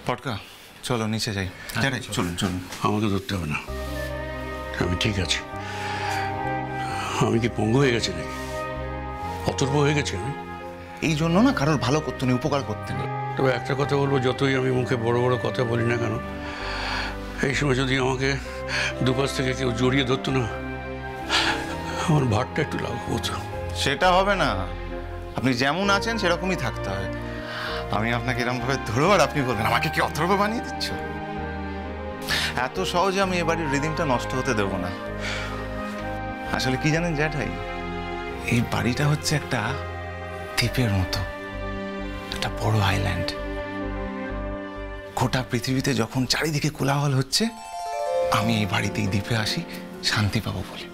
পটকা চলো নিচে যাই। চলুন চলুন। আমাকে ধরতে হবে না, আমি ঠিক আছি। আমি কি পঙ্গু হয়ে গেছি নাকি? অতর্ব হয়ে গেছি আমি? এই জন্য না কারোর ভালো করতে নেই, উপকার করতে নেই। তবে একটা কথা বলবো, যতই আমি মুখে বড় বড় কথা বলি না কেন, এই সময় যদি আমাকে দুপাশ থেকে কেউ জড়িয়ে ধরতো না, আমার ভাতটা একটু লাঘব হতো। সেটা হবে না, আপনি যেমন আছেন সেরকমই থাকতে হবে। আমি আপনাকে এরকমভাবে ধরবো আর আপনি বলবেন আমাকে কি অথর্ব বানিয়ে দিচ্ছ? এত সহজে আমি এ বাড়ির রিদিমটা নষ্ট হতে দেব না। আসলে কি জানেন জ্যাঠাই, এই বাড়িটা হচ্ছে একটা দ্বীপের মতো, একটা বড় আইল্যান্ড। গোটা পৃথিবীতে যখন চারিদিকে কোলাহল হচ্ছে, আমি এই বাড়িতে এই দ্বীপে আসি শান্তি পাবো বলে।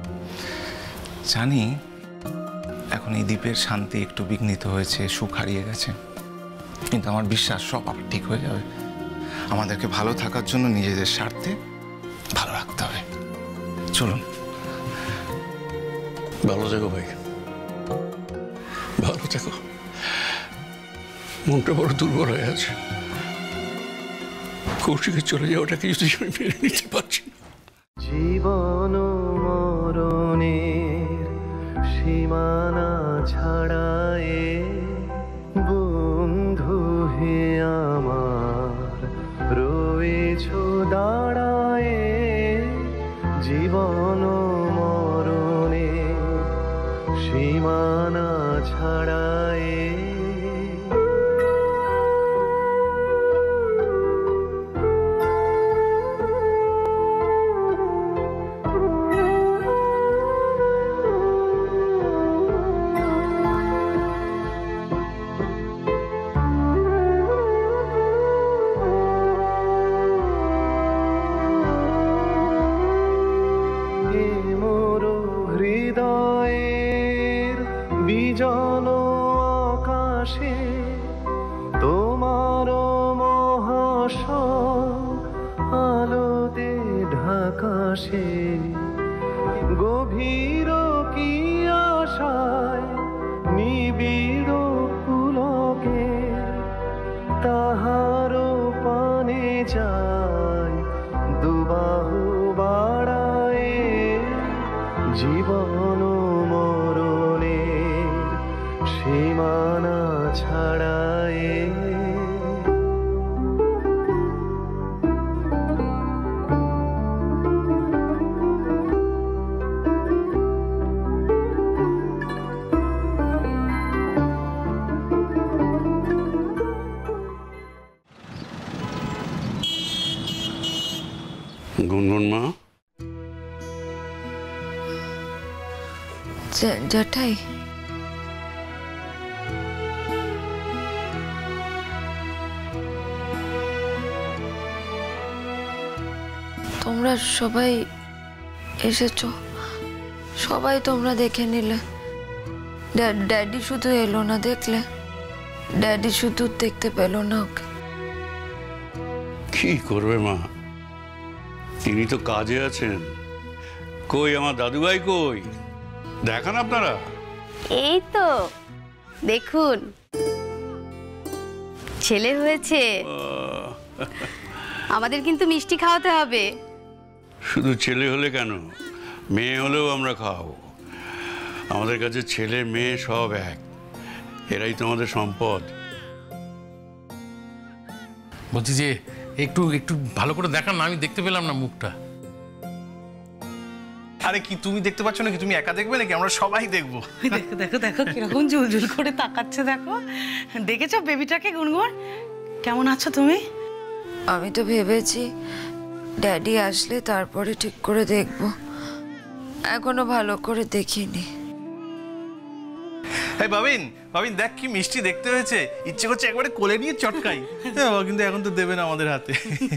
জানি এখন এই দ্বীপের শান্তি একটু বিঘ্নিত হয়েছে, সুখ হারিয়ে গেছে, কিন্তু আমার বিশ্বাস সব আবার ঠিক হয়ে যাবে। আমাদেরকে ভালো থাকার জন্য নিজেদের স্বার্থে ভালো রাখতে হবে। চলুন। ভালো থেকো ভাই, ভালো থেকো। মনটা বড় দুর্বল হয়ে আছে। কৌশিকের চলে যাওয়াটাকে যদি আমি মেনে নিতে পারছি না। জীবন মরণের সীমানা ছাড়ায় বন্ধু হে আমার রয়েছো দাঁড়ায়। জীবন মরণের সীমানা ছাড়ায় হৃদয়ের বিজন আকাশে তোমার মহাশয় আলোতে ঢাকাশে গভীর কি আশায় নিবিড় পুলকে তাহারও পানে যায় দুবাহু বাড়ায়। জীবন মরণের সীমানা ছাড়ায় গুনগুন মা, জ্যাঠাই তোমরা সবাই এসেছো, সবাই তোমরা দেখে নিলে। ড্যাডি শুধু এলো না, দেখলে? ড্যাডি শুধু দেখতে পেল না ওকে। কি করবে মা, তিনি তো কাজে আছেন। কই আমার দাদুভাই কই? দেখান আপনারা। এই তো দেখুন, ছেলে হয়েছে। আমাদের কিন্তু মিষ্টি খাওয়াতে হবে। শুধু ছেলে হলে কেন, মেয়ে হলেও আমরা খাওয়াবো। আমাদের কাছে ছেলে মেয়ে সব এক, এরাই তো আমাদের সম্পদ। বলছি যে একটু একটু ভালো করে দেখান না, আমি দেখতে পেলাম না মুখটা। আরে কি তুমি দেখতে পাচ্ছ নাকি? তুমি একা দেখবে নাকি? আমরা সবাই দেখবো। দেখো দেখো দেখো কিরকম জুলজুল করে তাকাচ্ছে, দেখো। দেখেছো বেবিটাকে? গুনগুন, কেমন আছো তুমি? আমি তো ভেবেছি ড্যাডি আসলে তারপরে ঠিক করে দেখব, এখনো ভালো করে দেখিনি। এই বাবিন, বাবিন দেখ কি মিষ্টি দেখতে হয়েছে, ইচ্ছে করছে একবারে কোলে নিয়ে চটকাই। বাবা কিন্তু এখন তো দেবে না আমাদের হাতে।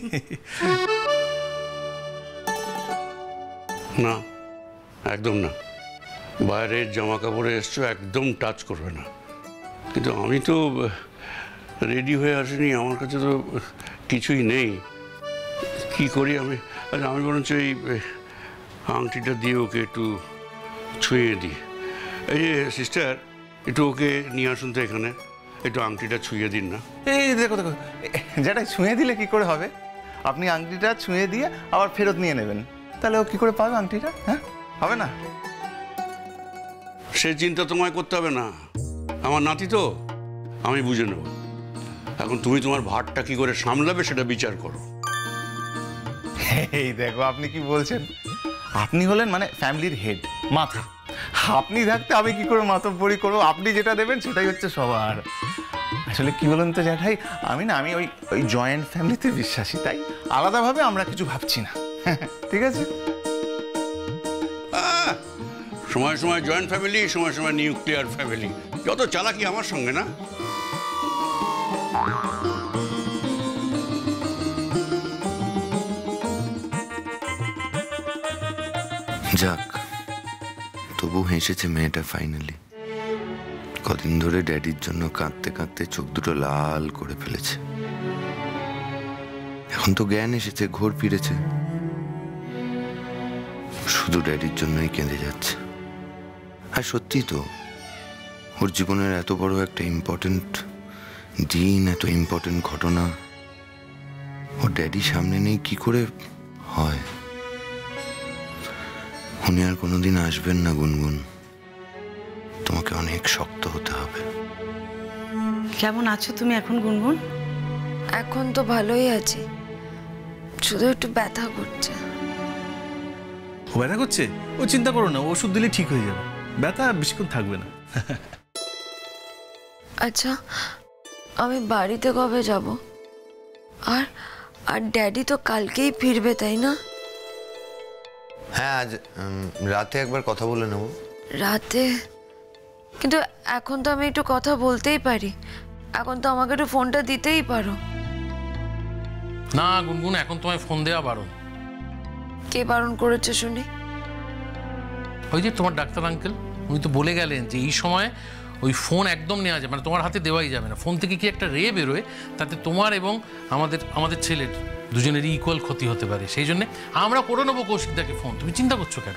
না, একদম না। বাইরের জামা কাপড়ে এসছো, একদম টাচ করবে না। কিন্তু আমি তো রেডি হয়ে আসিনি, আমার কাছে তো কিছুই নেই। কি করি আমি? আচ্ছা, আমি বরঞ্চ এই আংটিটা দিয়ে ওকে একটু ছুঁয়ে দিই। এই যে সিস্টার, একটু ওকে নিয়ে আসুন তো এখানে। একটু আংটিটা ছুঁয়ে দিন না। এই দেখো দেখো, যেটা ছুঁয়ে দিলে কি করে হবে? আপনি আংটিটা ছুঁয়ে দিয়ে আবার ফেরত নিয়ে নেবেন, তাহলে ও কি করে পাবে আংটিটা? হ্যাঁ, হবে না? সে চিন্তা তোমায় করতে হবে না, আমার নাতি তো, আমি বুঝে নেব। এখন তুমি তোমার ভাতটা কি করে সামলাবে সেটা বিচার করো। এই দেখো আপনি কি বলছেন? আপনি হলেন মানে ফ্যামিলির হেড, মাথা। আপনি থাকতে আমি কি করে মাতব্বরি করবো? আপনি যেটা দেবেন সেটাই হচ্ছে সবার। আসলে কি বলুন তো জ্যাঠাই, আমি ওই জয়েন্ট ফ্যামিলিতে বিশ্বাসী, তাই আলাদাভাবে আমরা কিছু ভাবছি না। ঠিক আছে? সময় সময় জয়েন্ট ফ্যামিলি, সময় সময় নিউক্লিয়ার ফ্যামিলি, যত চালাকি আমার সঙ্গে না। যাক, তবু হেসেছে মেয়েটা ফাইনালি। কদিন ধরে ড্যাডির জন্য কাঁদতে কাঁদতে চোখ দুটো লাল করে ফেলেছে। এখন তো জ্ঞান এসেছে, ঘোর ফিরেছে, শুধু ড্যাডির জন্যই কেঁদে যাচ্ছে। আর সত্যি তো, ওর জীবনের এত বড় একটা ইম্পর্টেন্ট দিন, এত ইম্পর্টেন্ট ঘটনা, ওর ড্যাডি সামনে নেই, কি করে হয়? উনি আর কোনোদিন আসবেন না গুনগুন, তোমাকে অনেক শক্ত হতে হবে। কেমন আছো তুমি এখন গুনগুন? এখন তো ভালোই আছি, শুধু একটু ব্যথা করছে। ও ব্যথা করছে? ও চিন্তা করো না, ওষুধ দিলে ঠিক হয়ে যাবে, ব্যথা বেশিক্ষণ থাকবে না। আচ্ছা, আমি বাড়িতে কবে যাব? আর আর ড্যাডি তো কালকেই ফিরবে, তাই না? হ্যাঁ, আজ রাতে একবার কথা বলে নেব। রাতে? কিন্তু এখন তো আমি একটু কথা বলতেই পারি, এখন তো আমাকে একটু ফোনটা দিতেই পারো। না গুনগুন, এখন তোমায় ফোন দেওয়া বারণ। কে বারণ করেছে শুনি? ওই যে তোমার ডাক্তার আঙ্কেল, উনি তো বলে গেলেন যে এই সময় ওই ফোন একদম নেওয়া যাবে মানে তোমার হাতে দেওয়াই যাবে না। ফোন থেকে কি একটা রে বেরোয়, তাতে তোমার এবং আমাদের ছেলের দুজনেরই ইকুয়াল ক্ষতি হতে পারে। সেই জন্য আমরা করে নেবো কৌশিকদাকে ফোন, তুমি চিন্তা করছো কেন?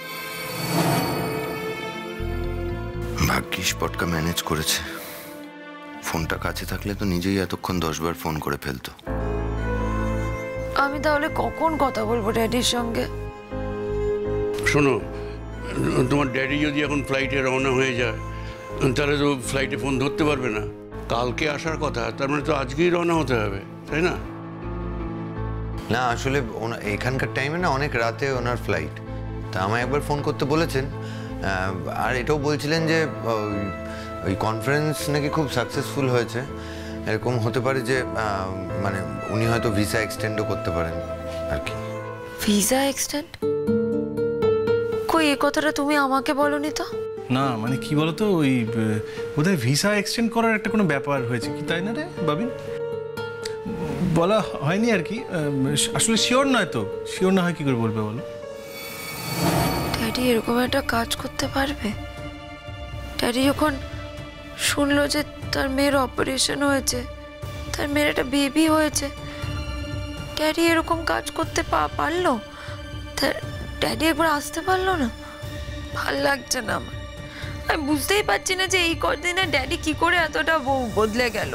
ভাগ্যিস পটকা ম্যানেজ করেছে, ফোনটা কাছে থাকলে তো নিজেই এতক্ষণ 10 বার ফোন করে ফেলতো। আমি তাহলে কখন কথা বলবো ড্যাডির সঙ্গে? শোনো, তোমার ড্যাডি যদি এখন ফ্লাইটে রওনা হয়ে যায়, তাহলে তো ফ্লাইটে ফোন ধরতে পারবে না। কালকে আসার কথা, তার মানে তো আজকেই রওনা হতে হবে, তাই না? না আসলে এখানকার টাইমে না অনেক রাতে ওনার ফ্লাইট, তা আমায় একবার ফোন করতে বলেছেন। আর এটাও বলছিলেন যে ওই কনফারেন্স নাকি খুব সাকসেসফুল হয়েছে, এরকম হতে পারে যে মানে উনি হয়তো ভিসা এক্সটেন্ডও করতে পারেন আর কি। Visa extend? কই, এই কথাটা তুমি আমাকে বলনি তো? না মানে কি বলতো, ওই বোধহয় ভিসা এক্সটেন্ড করার একটা কোনো ব্যাপার হয়েছে কি, তাই না রে বাবিন? বলা হয়নি আর কি, আসলে শিওর নয় তো, শিওর না হয় কি করে বলবে বলো? ড্যাডি এরকম একটা কাজ করতে পারবে? ড্যাডি যখন শুনলো যে তার মেয়ের অপারেশন হয়েছে, তার মেয়ের একটা বেবি হয়েছে, ড্যাডি এরকম কাজ করতে পারলো? ড্যাডি একবার আসতে পারলো না? ভাল লাগছে না আমার। আমি বুঝতেই পারছি না যে এই কদিনে ড্যাডি কি করে এতটা বদলে গেল।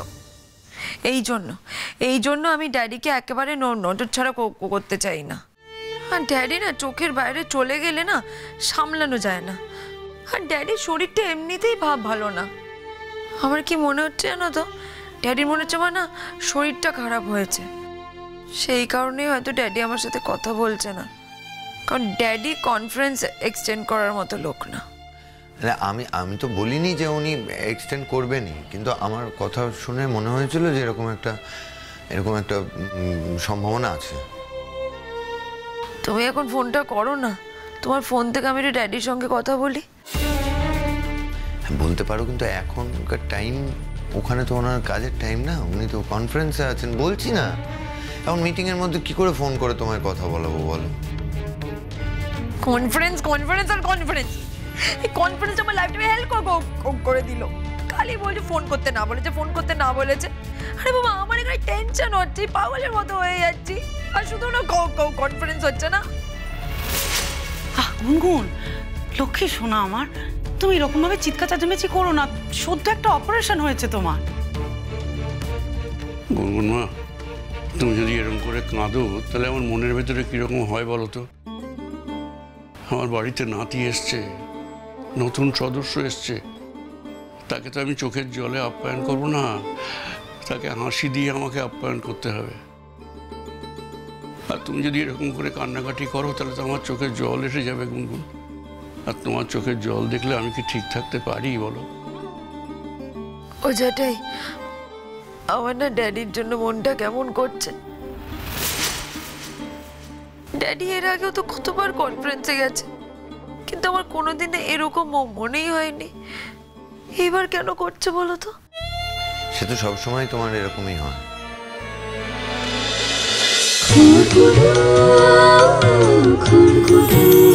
এই জন্য আমি ড্যাডিকে একেবারে নজর ছাড়া করতে চাই না। আর ড্যাডি না চোখের বাইরে চলে গেলে না সামলানো যায় না। আর ড্যাডির শরীরটা এমনিতেই ভালো না। আমার কি মনে হচ্ছে জানো তো, ড্যাডির মনে হচ্ছে আমার না শরীরটা খারাপ হয়েছে। সেই কারণেই হয়তো ড্যাডি আমার সাথে কথা বলছে না, কারণ ড্যাডি কনফারেন্স এক্সটেন্ড করার মতো লোক না। আমি তো বলিনি যে উনি এক্সটেন্ড করবেনই, কিন্তু আমার কথা শুনে মনে হয়েছিল যে এরকম একটা সম্ভাবনা আছে। তুমি এখন ফোনটা করো না, তোমার ফোন থেকে আমি একটু ড্যাডির সঙ্গে কথা বলি। বলতে পারো, কিন্তু এখনকার টাইম, ওখানে তো ওনার কাজের টাইম না, উনি তো কনফারেন্সে আছেন। বলছি না, এখন মিটিংয়ের মধ্যে কি করে ফোন করে তোমায় কথা বলাবো বলো? কনফারেন্স এই কনফারেন্স আমার লাইফটাকে হেল্প করে দিল। খালি বলছে ফোন করতে না বলেছে। আরে বাবা, আমার এখানে টেনশন হচ্ছে, পাগলের মতো হয়ে যাচ্ছি, আর শুধু না কনফারেন্স হচ্ছে না। গুনগুন, লক্ষ্মী শোনা আমার, তুমি এরকম ভাবে চিৎকার চেঁচামেচি করো না, সদ্য একটা অপারেশন হয়েছে তোমার। গুনগুন মা, তুমি যদি এরকম করে কাঁদো তাহলে আমার মনের ভেতরে কিরকম হয় বলো তো? আমার বাড়িতে নাতি এসছে, নতুন সদস্য এসছে, তাকে তো আমি চোখের জলে আপ্যায়ন করবো না, তাকে হাসি দিয়ে আমাকে আপ্যায়ন করতে হবে। আর তুমি যদি এরকম করে কান্নাকাটি করো তাহলে তো আমার চোখের জল এসে যাবে গুনগুন। আর তোমার চোখের জল দেখলে আমি কি ঠিক থাকতে পারি বলো? ও যেটাই, আমার না ড্যাডির জন্য মনটা কেমন করছে। ড্যাডি এর আগেও তো কতবার কনফারেন্সে গেছে, কিন্তু আমার কোনোদিনে এরকম মনেই হয়নি। এবার কেন করছে বলো তো? সে তো সবসময় তোমার এরকমই হয়। খুরকুরু খুরকুরু